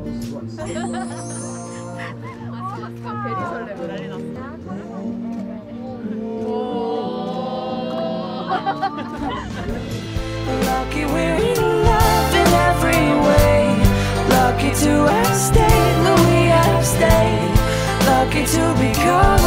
베리 설레고 난리 났어. Lucky we're in love in every way. Lucky to have stayed, no we have stayed. Lucky to become